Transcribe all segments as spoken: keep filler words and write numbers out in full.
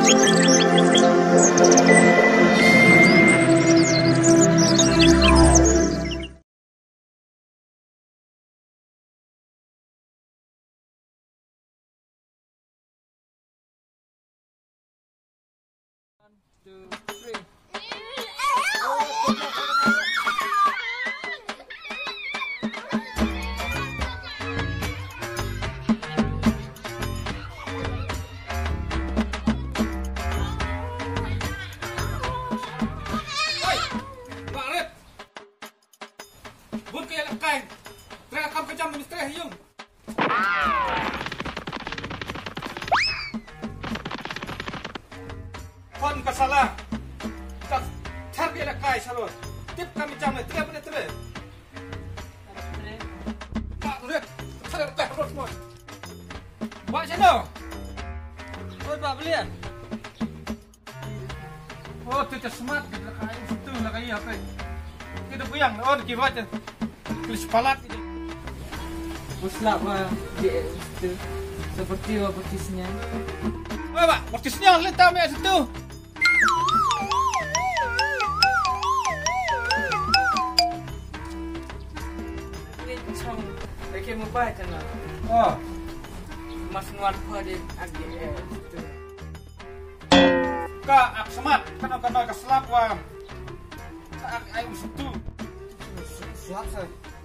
Two, three. Buat kayak lekai, terekam kejam ministri yung. Kon kasalah, tak cari lekai salur. Tip kami jam ni, tiga menit terus. Tak terus, cari lekai terus semua. Buat channel. Oh, pak belian. Oh, tu semat kita lekai itu lekai apa? Kita buyang, oh kira aja. Tulis palat ini. Buslah apa dia itu seperti apa percisnya. Oh pak, percisnya letak mek situ. Ini cong, pakai mobile kan? Oh, Mas nuat pada agi itu. Kak, aku semat, kan aku nak keselap wam. Kak, ayo situ. Siap saya.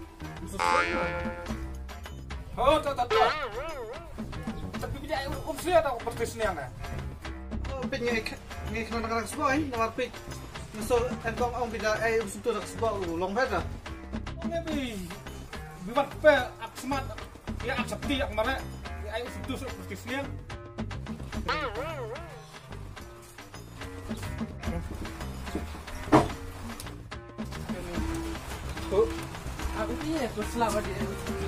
Oh, tak tak tak. Tapi bila ayo opsi atau percisnya kan? Oh, pin ngek ngek nak nak sebuah ini nomor pin. Masuk engkau orang bila air situ nak sebuah long beda. Oh, ngebi. Biar pe aku semat. Ya aku seperti aku mana? Ayo situ percisnya. Oh, aku ni buslah pada itu.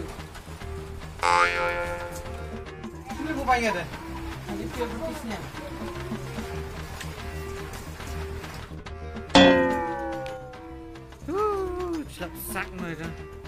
Ini rupanya dah. Itu percisnya. Uh, sak sak ni dah.